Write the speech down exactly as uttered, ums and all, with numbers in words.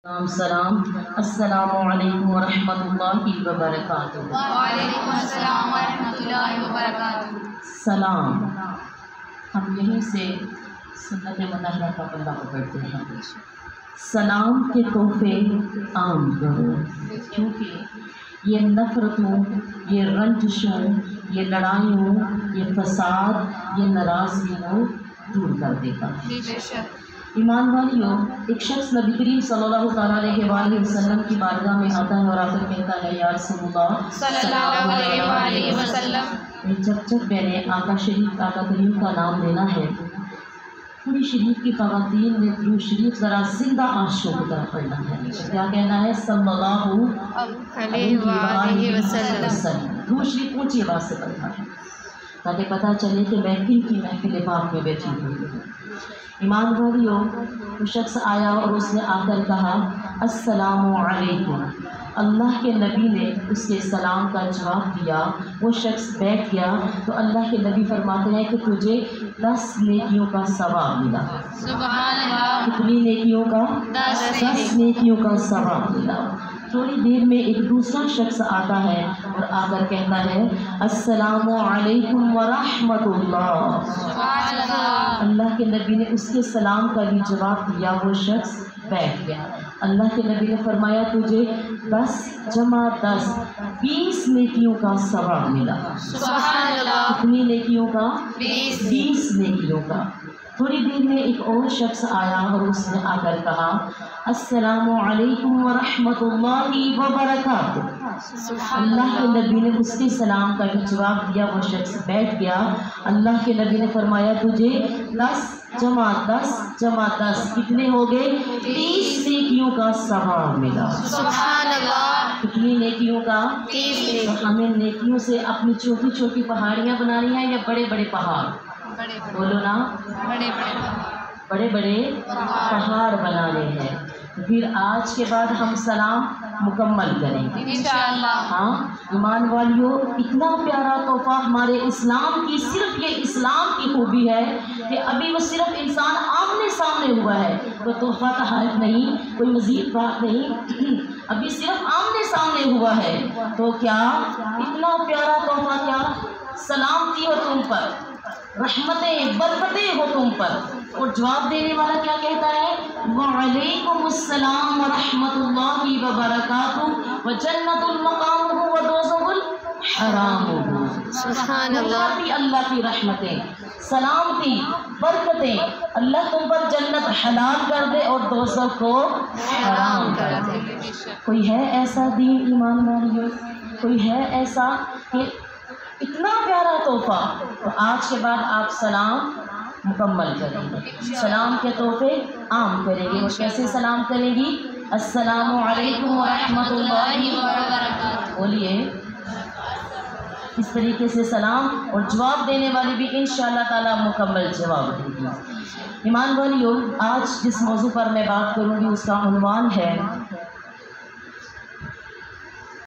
سلام السلام علیکم ورحمۃ اللہ وبرکاتہ۔ وعلیکم السلام ورحمۃ اللہ وبرکاتہ۔ سلام، ہم یہیں سے سنت مطہرہ کا پلہ پکڑتے ہیں۔ سلام کے تحفے عام کرو، کیونکہ یہ نفرتوں، یہ رنجشوں، یہ لڑائیوں، یہ فساد، یہ ناراضگیوں دور کر دیتا ہے۔ ایمان والیوں، ایک شخص نبی کریم صلی اللہ تعالیٰ علیہ وآلہ وسلم کی بارگاہ میں آتا ہے اور آ کر کہتا ہے یا رسول اللہ صلی اللہ علیہ وآلہ وسلم، جب جب میں نے آقا شریف آقا کریم کا نام لینا ہے، پوری شریف کی خواتین نے درود شریف ذرا زندہ آنسوں کی طرح پڑھنا ہے۔ کیا کہنا ہے؟ صلی اللہ علیہ وآلہ وسلم۔ درود شریف اونچی آواز سے پڑھنا ہے تاکہ پتہ چلے کہ میں کن کی محفل پاک میں بیٹھی ہوئی ہوں۔ ایمان والیوں، وہ شخص آیا اور اس نے آ کر کہا السلام علیکم۔ اللہ کے نبی نے اس کے سلام کا جواب دیا، وہ شخص بیٹھ گیا تو اللہ کے نبی فرماتے ہیں کہ تجھے دس نیکیوں کا ثواب ملا۔ سبحان اللہ۔ کتنی نیکیوں کا؟ دس نیکیوں کا ثواب ملا۔ تھوڑی دیر میں ایک دوسرا شخص آتا ہے اور آ کر کہتا ہے السلام علیکم ورحمۃ اللہ۔ اللہ کے نبی نے اس کے سلام کا بھی جواب دیا، وہ شخص بیٹھ گیا۔ اللہ کے نبی نے فرمایا تجھے دس جمع دس بیس نیکیوں کا ثواب ملا۔ سبحان اللہ۔ کتنی نیکیوں کا؟ بیس بیس نیکیوں کا۔ تھوڑی دیر میں ایک اور شخص آیا اور اس نے آ کر کہا السلام علیکم ورحمۃ اللہ وبرکاتہ۔ اللہ کے نبی نے اس کے سلام کا بھی جواب دیا، وہ شخص بیٹھ گیا۔ اللہ کے نبی نے فرمایا تجھے دس جمع دس جمع دس کتنے ہو گئے؟ تیس نیکیوں کا ثواب ملا۔ سبحان اللہ۔ کتنی نیکیوں کا؟ تیس تو نیکیوں۔ ہمیں نیکیوں سے اپنی چھوٹی چھوٹی پہاڑیاں بنانی ہیں یا بڑے بڑے پہاڑ؟ بڑے بڑے بولو نا، بڑے بڑے بڑے بڑے پہاڑ بنانے ہیں۔ پھر آج کے بعد ہم سلام مکمل کریں گے انشاءاللہ۔ ہاں ایمان والیوں، اتنا پیارا تحفہ ہمارے اسلام کی، صرف یہ اسلام کی خوبی ہے کہ ابھی وہ صرف انسان آمنے سامنے ہوا ہے، تو تحفہ کا حالت نہیں، کوئی مزید بات نہیں، ابھی صرف آمنے سامنے ہوا ہے تو کیا اتنا پیارا تحفہ، کیا سلامتی ہو تم پر، رحمتیں برکتیں ہو تم پر۔ اور جواب دینے والا کیا کہتا ہے؟ وعلیکم السلام ورحمۃ اللہ وبرکاتہ وجنت المقام ودوزخ الحرام۔ سبحان اللہ۔ اللہ کی رحمتیں، سلامتی، برکتیں، اللہ تم پر جنت حلال کر دے اور دوزخ کو حرام کر دے۔ کوئی ہے ایسا دین ایمان والیوں؟ کوئی ہے ایسا کہ اتنا پیارا تحفہ؟ تو آج کے بعد آپ سلام مکمل کریں گے، سلام کے تحفے عام کریں گے۔ اور کیسے سلام کریں گی؟ السلام علیکم ورحمۃ اللہ وبرکاتہ بولیے۔ اس طریقے سے سلام، اور جواب دینے والی بھی انشاءاللہ تعالی مکمل جواب دے گی۔ ایمان والیوں، آج جس موضوع پر میں بات کروں گی اس کا عنوان ہے